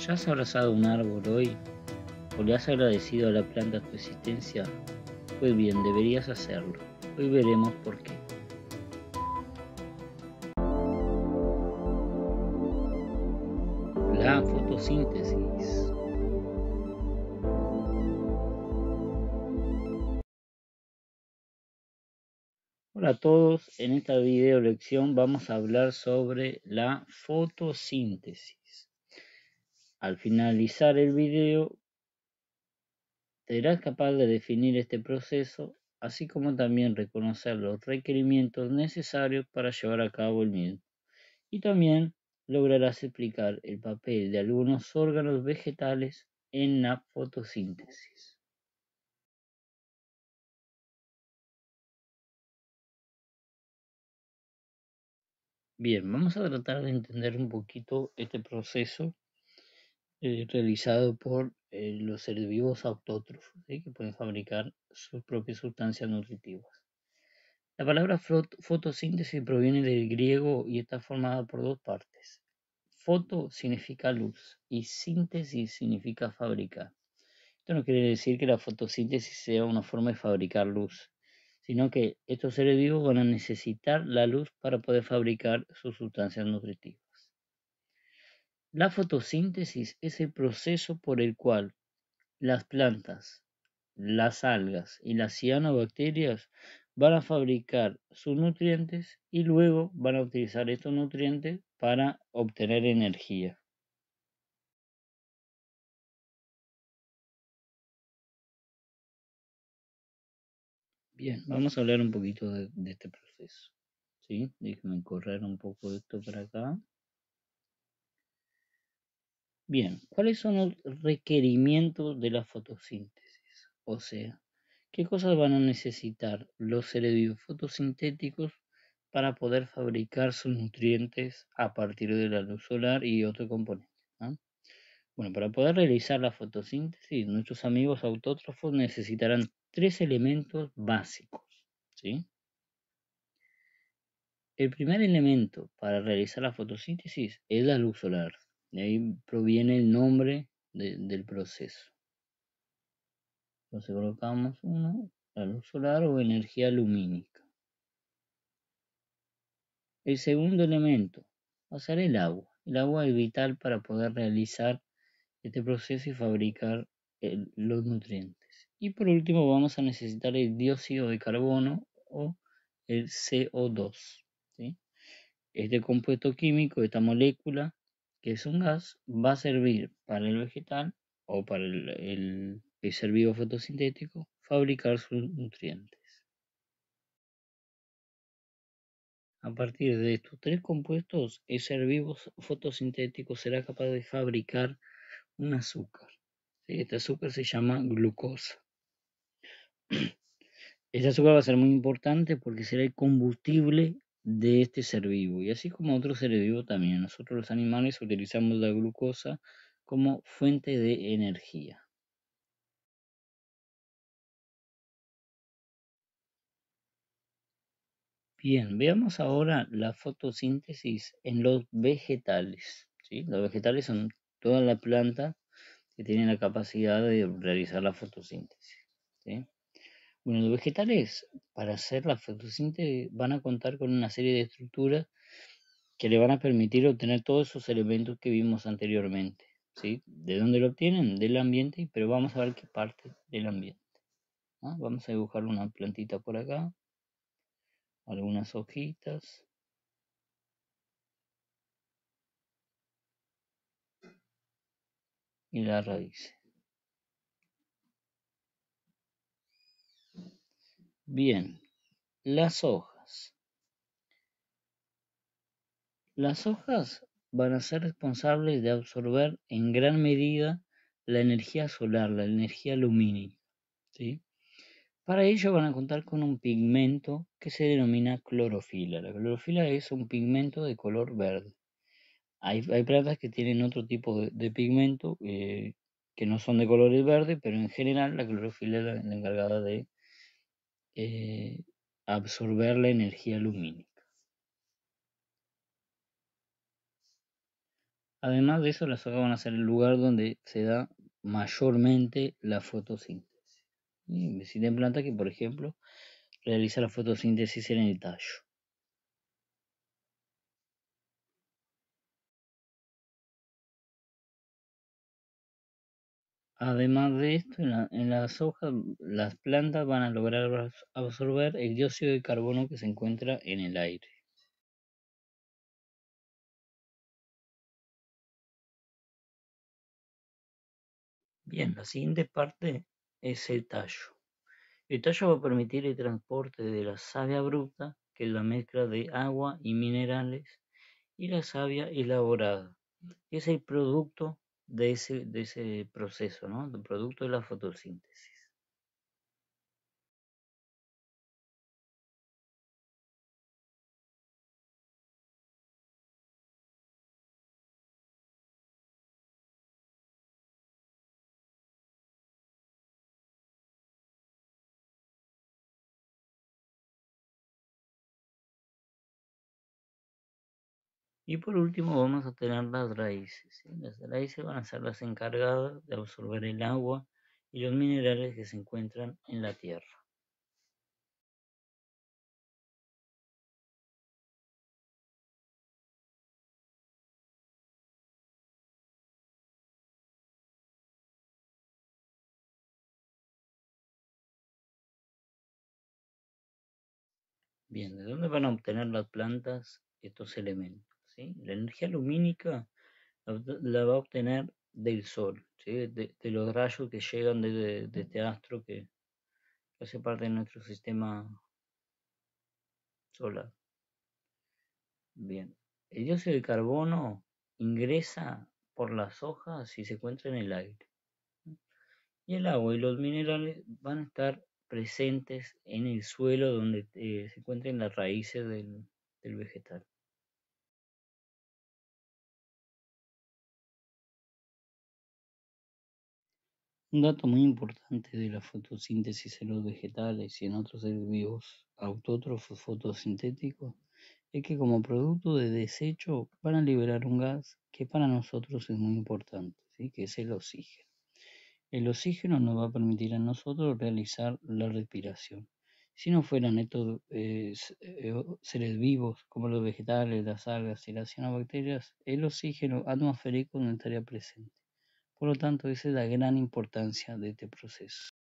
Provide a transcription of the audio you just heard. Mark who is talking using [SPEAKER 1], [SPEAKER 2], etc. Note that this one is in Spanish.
[SPEAKER 1] ¿Ya has abrazado un árbol hoy o le has agradecido a la planta tu existencia? Pues bien, deberías hacerlo. Hoy veremos por qué. La fotosíntesis. Hola a todos, en esta video lección vamos a hablar sobre la fotosíntesis. Al finalizar el video serás capaz de definir este proceso, así como también reconocer los requerimientos necesarios para llevar a cabo el mismo. Y también lograrás explicar el papel de algunos órganos vegetales en la fotosíntesis. Bien, vamos a tratar de entender un poquito este proceso realizado por los seres vivos autótrofos, ¿sí? Que pueden fabricar sus propias sustancias nutritivas. La palabra fotosíntesis proviene del griego y está formada por dos partes. Foto significa luz y síntesis significa fabricar. Esto no quiere decir que la fotosíntesis sea una forma de fabricar luz, sino que estos seres vivos van a necesitar la luz para poder fabricar sus sustancias nutritivas. La fotosíntesis es el proceso por el cual las plantas, las algas y las cianobacterias van a fabricar sus nutrientes y luego van a utilizar estos nutrientes para obtener energía. Bien, vamos a hablar un poquito de este proceso. ¿Sí? Déjenme correr un poco esto para acá. Bien, ¿cuáles son los requerimientos de la fotosíntesis? O sea, ¿qué cosas van a necesitar los seres vivos fotosintéticos para poder fabricar sus nutrientes a partir de la luz solar y otros componentes? ¿Ah? Bueno, para poder realizar la fotosíntesis, nuestros amigos autótrofos necesitarán tres elementos básicos. ¿Sí? El primer elemento para realizar la fotosíntesis es la luz solar. De ahí proviene el nombre del proceso. Entonces colocamos la luz solar o energía lumínica. El segundo elemento va a ser el agua. El agua es vital para poder realizar este proceso y fabricar los nutrientes. Y por último vamos a necesitar el dióxido de carbono o el CO2. ¿Sí? Este compuesto químico, esta molécula, que es un gas, va a servir para el vegetal o para el ser vivo fotosintético fabricar sus nutrientes. A partir de estos tres compuestos, el ser vivo fotosintético será capaz de fabricar un azúcar. ¿Sí? Este azúcar se llama glucosa. Este azúcar va a ser muy importante porque será el combustible de este ser vivo. Y así como otros seres vivos también, nosotros los animales utilizamos la glucosa como fuente de energía. Bien, veamos ahora la fotosíntesis en los vegetales. ¿Sí? Los vegetales son toda la planta que tienen la capacidad de realizar la fotosíntesis. ¿Sí? Bueno, los vegetales para hacer la fotosíntesis van a contar con una serie de estructuras que le van a permitir obtener todos esos elementos que vimos anteriormente. ¿Sí? ¿De dónde lo obtienen? Del ambiente, pero vamos a ver qué parte del ambiente. ¿Ah? Vamos a dibujar una plantita por acá, algunas hojitas. Y la raíz. Bien, las hojas. Las hojas van a ser responsables de absorber en gran medida la energía solar, la energía lumínica. ¿Sí? Para ello van a contar con un pigmento que se denomina clorofila. La clorofila es un pigmento de color verde. Hay plantas que tienen otro tipo de pigmento que no son de colores verde, pero en general la clorofila es la encargada de eh, absorber la energía lumínica. Además de eso, las hojas van a ser el lugar donde se da mayormente la fotosíntesis. Y existen plantas que, por ejemplo, realiza la fotosíntesis en el tallo. Además de esto, en las hojas, las plantas van a lograr absorber el dióxido de carbono que se encuentra en el aire. Bien, la siguiente parte es el tallo. El tallo va a permitir el transporte de la savia bruta, que es la mezcla de agua y minerales, y la savia elaborada, que es el producto de ese proceso, ¿no? El producto de la fotosíntesis. Y por último vamos a tener las raíces, ¿sí? Las raíces van a ser las encargadas de absorber el agua y los minerales que se encuentran en la tierra. Bien, ¿de dónde van a obtener las plantas estos elementos? ¿Sí? La energía lumínica la va a obtener del sol, ¿sí? De los rayos que llegan de este astro que hace parte de nuestro sistema solar. Bien, el dióxido de carbono ingresa por las hojas y se encuentra en el aire. Y el agua y los minerales van a estar presentes en el suelo donde se encuentran las raíces del vegetal. Un dato muy importante de la fotosíntesis en los vegetales y en otros seres vivos autótrofos fotosintéticos es que como producto de desecho van a liberar un gas que para nosotros es muy importante, ¿sí? Que es el oxígeno. El oxígeno nos va a permitir a nosotros realizar la respiración. Si no fueran estos seres vivos como los vegetales, las algas y las cianobacterias, el oxígeno atmosférico no estaría presente. Por lo tanto, esa es la gran importancia de este proceso.